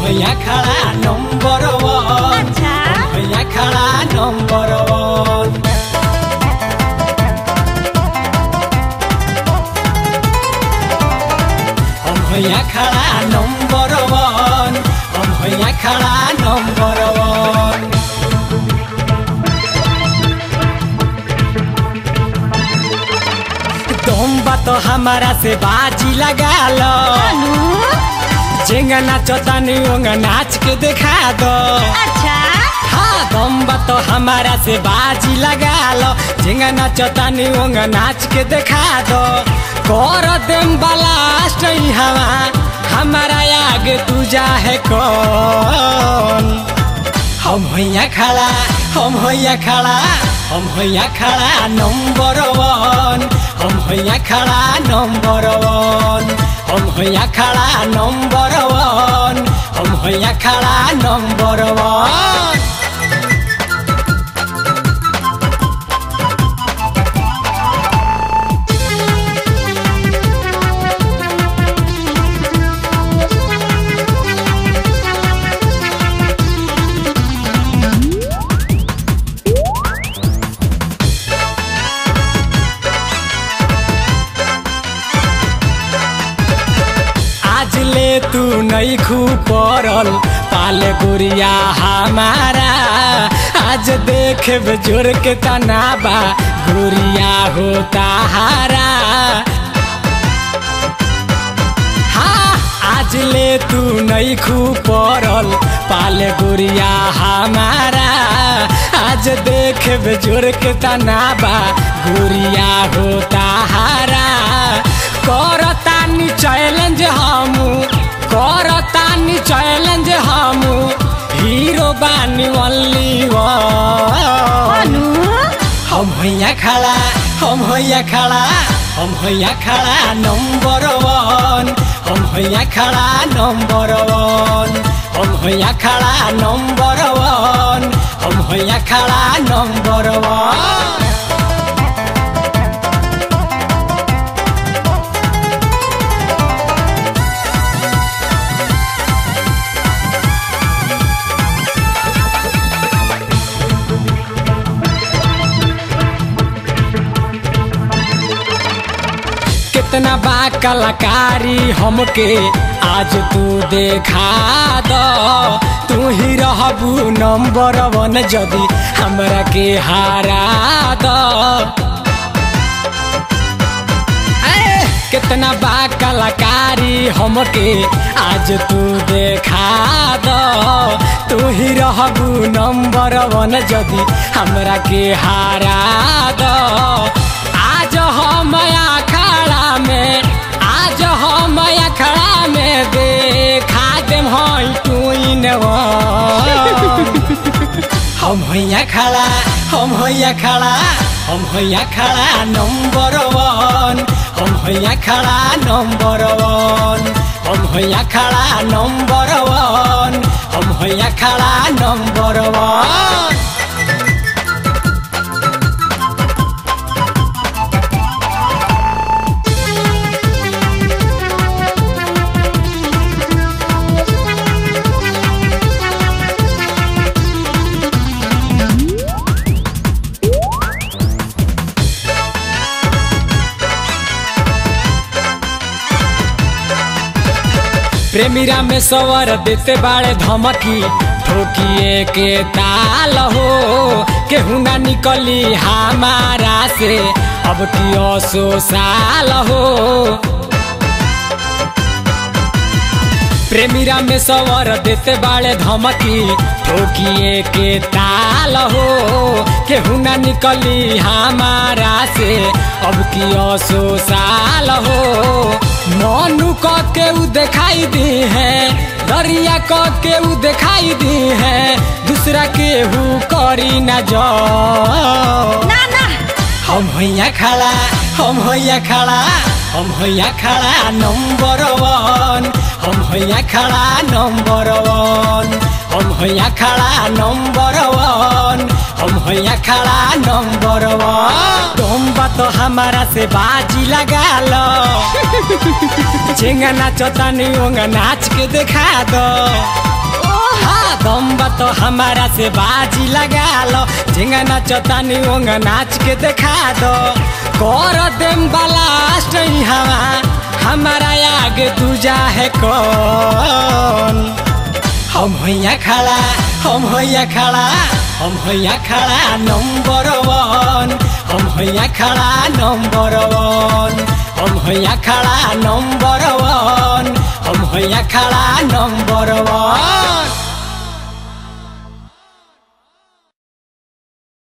भैया खड़ा नंबर 1। अच्छा भैया खड़ा नंबर 1। हम भैया खड़ा नंबर 1। हम भैया खड़ा नंबर 1। तुम बात हमारा से बाजी लगा लो, जेंगा नाचता नहीं होगा नाच के दिखा दो। अच्छा हाँ तुम बात हमारा से बाजी लगा लो, जेंगा नाचता नहीं होगा नाच के दिखा दो। कर देम ब्लास्ट हमारा आगे तू जा है कौन। हम भैया खड़ा हम भैया खड़ा हम भैया खड़ा नंबर 1। हम भैया खड़ा नंबर 1। हम भैया खड़ा नंबर 1। हम भैया खड़ा नंबर 1। आज ले तू नहीं खूब पड़ल पाले गुड़िया हमारा। आज देख जोर के तनाबा गुड़िया होता हारा। हाँ आज ले तू नहीं खूब पड़ल पाले गुड़िया हमारा। आज देख जोर के तनाबा गुड़िया होता हारा। करतानी चैलेंज करतानी चैलेंज हीरो बानी ओनली 1। हम भैया खड़ा हम भैया खड़ा हम भैया खड़ा नंबर 1। हम भैया खड़ा नंबर 1। हम भैया खड़ा नंबर 1। हम भैया खड़ा नंबर 1। कितना बा कलाकारी हमके आज तू देखा दो। तू ही रहबू नंबर 1 जदी हमरा के हारा दो। कितना बा कलाकारी हमके आज तू देखा दो। तू ही रहबू नंबर 1 जदी हमरा के हारा दो। आज हम अखाड़ा में आज हम अखाड़ा में देखा देम हई तू इन 1। हम भैया खड़ा हम भैया खड़ा हम भैया खड़ा नंबर 1। हम भैया खड़ा नंबर 1। हम भैया खड़ा नंबर 1। हम भैया खड़ा नंबर 1। प्रेमीरा में सवर देते बाड़े धमकी ठोकिए के ताल हो। केहू ना निकली हमारा से अब की 100 साल हो। प्रेमीरा में सवर देते बाड़े धमकी ठोकिए के ताल हो। केहू ना निकली हमारा से अब की 100 साल हो। मनु के उ दिखाई दी है दरिया के उ दिखाई दी है। दूसरा केहू करी ना जो ना ना। हम भैया खड़ा हम भैया खड़ा हम भैया खड़ा नंबर 1। हम भैया खड़ा नंबर 1। हम भैया खड़ा नंबर 1। हम भैया खड़ा नंबर 1। तुम बात हमारा से बाजी लगा लो, झेंगा नाचता नहीं होगा नाच के दिखा दो। दम्बा तो हमारा से बाजी लगा लो झिंगा नाचतानी ओंगा नाच के दिखा दो कर देम ब्लास्ट हवा हमारा आगे दूजा है कौन हम होइया खड़ा हम होइया खड़ा हम होइया खड़ा नंबर 1 हम होइया खड़ा नंबर 1 हम होइया खड़ा नंबर 1 हम होइया खड़ा नंबर 1